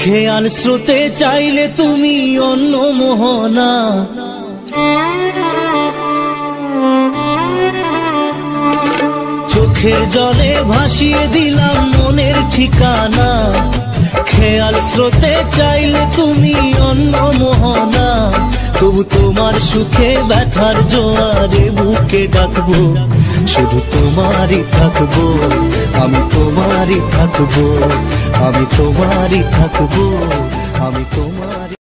খেয়াল স্রোতে চাইলে তুমি অন্য মোহনা, চোখের জলে ভাসিয়ে দিলাম মনের ঠিকানা। খেয়াল স্রোতে চাইলে তুমি অন্য মোহনা, তবু তোমার সুখে ব্যথার জোয়ারে বুকে ডাকবো, শুধু তোমারই থাকবো, আমি তোমারই থাকবো, আমি তোমারই থাকবো, আমি তোমারই।